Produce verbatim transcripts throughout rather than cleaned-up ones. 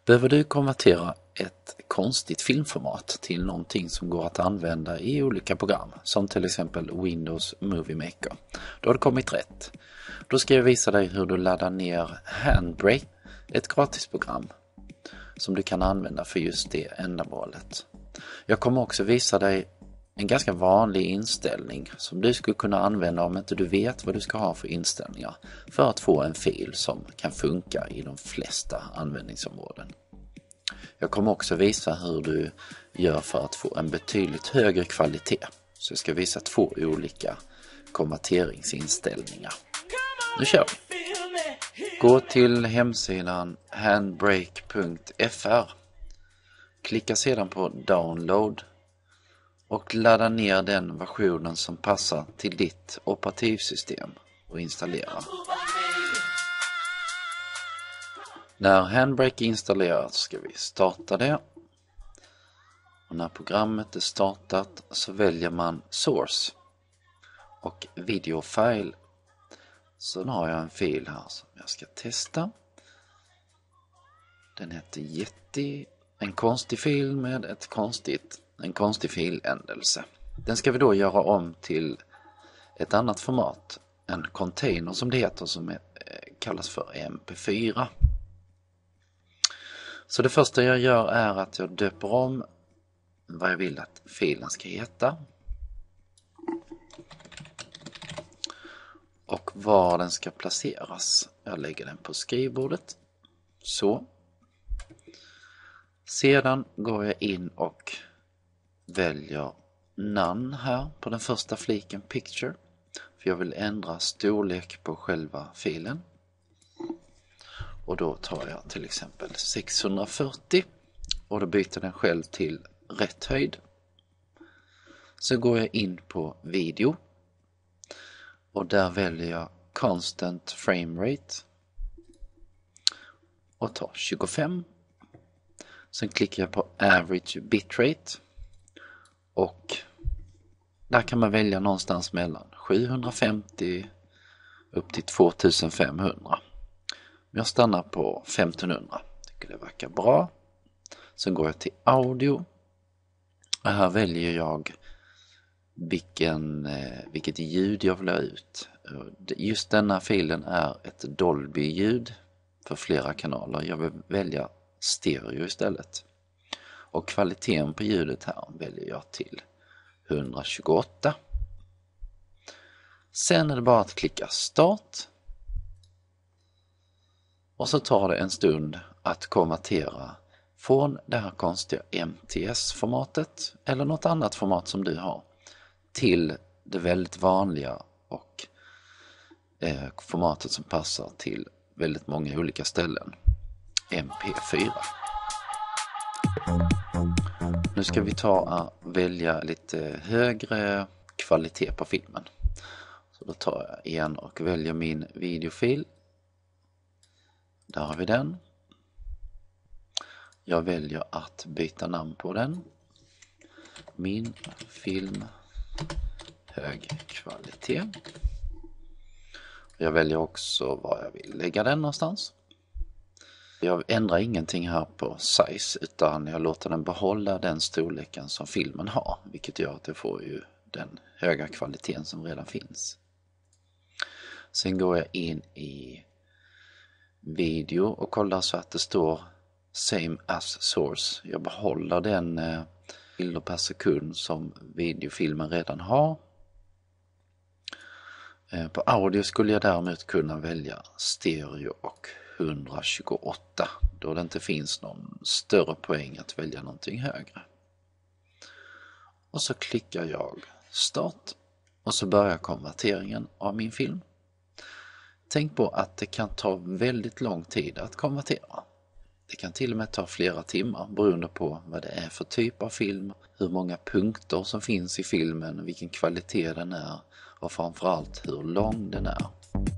Behöver du konvertera ett konstigt filmformat till någonting som går att använda i olika program, som till exempel Windows Movie Maker, då har du kommit rätt. Då ska jag visa dig hur du laddar ner Handbrake, ett gratisprogram som du kan använda för just det ändamålet. Jag kommer också visa dig en ganska vanlig inställning som du skulle kunna använda om inte du vet vad du ska ha för inställningar för att få en fil som kan funka i de flesta användningsområden. Jag kommer också visa hur du gör för att få en betydligt högre kvalitet. Så jag ska visa två olika konverteringsinställningar. Nu kör vi! Gå till hemsidan handbrake punkt f r. Klicka sedan på download och ladda ner den versionen som passar till ditt operativsystem och installera. När Handbrake är installerat ska vi starta det. Och när programmet är startat så väljer man Source och Videofile. Så nu har jag en fil här som jag ska testa. Den heter Yeti. En konstig fil med ett konstigt, en konstig filändelse. Den ska vi då göra om till ett annat format. En container som det heter, som är, kallas för M P fyra. Så det första jag gör är att jag döper om vad jag vill att filen ska heta. Och var den ska placeras. Jag lägger den på skrivbordet. Så. Sedan går jag in och väljer None här på den första fliken Picture. För jag vill ändra storlek på själva filen. Och då tar jag till exempel sexhundrafyrtio och då byter den själv till rätt höjd. Så går jag in på video och där väljer jag Constant Frame Rate och tar tjugofem. Sen klickar jag på Average Bitrate och där kan man välja någonstans mellan sjuhundrafemtio upp till tvåtusenfemhundra. Jag stannar på femtonhundra. Tycker det verkar bra. Sen går jag till audio. Och här väljer jag vilken, vilket ljud jag vill ha ut. Just denna filen är ett Dolby-ljud för flera kanaler. Jag vill välja stereo istället. Och kvaliteten på ljudet här väljer jag till etthundratjugoåtta. Sen är det bara att klicka start. Och så tar det en stund att konvertera från det här konstiga M T S-formatet eller något annat format som du har till det väldigt vanliga och eh, formatet som passar till väldigt många olika ställen. M P fyra. Nu ska vi ta och välja lite högre kvalitet på filmen. Så då tar jag igen och väljer min videofil. Där har vi den. Jag väljer att byta namn på den. Min film hög kvalitet. Jag väljer också var jag vill lägga den någonstans. Jag ändrar ingenting här på size utan jag låter den behålla den storleken som filmen har. Vilket gör att det får ju den höga kvaliteten som redan finns. Sen går jag in i video och kollar så att det står same as source. Jag behåller den eh, bilder per sekund som videofilmen redan har. Eh, på audio skulle jag däremot kunna välja stereo och etthundratjugoåtta då det inte finns någon större poäng att välja någonting högre. Och så klickar jag start och så börjar konverteringen av min film. Tänk på att det kan ta väldigt lång tid att konvertera. Det kan till och med ta flera timmar beroende på vad det är för typ av film, hur många punkter som finns i filmen, vilken kvalitet den är och framförallt hur lång den är.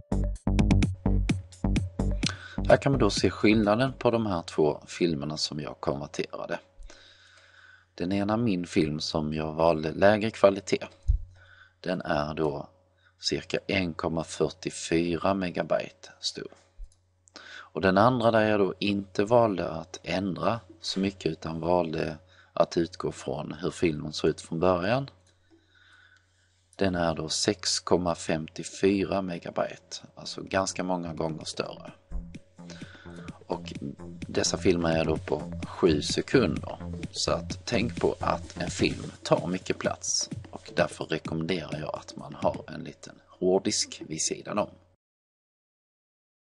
Här kan man då se skillnaden på de här två filmerna som jag konverterade. Den ena, min film som jag valde lägre kvalitet, den är då cirka en komma fyrtiofyra megabyte stor. Och den andra där jag då inte valde att ändra så mycket utan valde att utgå från hur filmen såg ut från början. Den är då sex komma femtiofyra megabyte, alltså ganska många gånger större. Och dessa filmer är då på sju sekunder. Så att tänk på att en film tar mycket plats och därför rekommenderar jag att man har en liten hårddisk vid sidan om.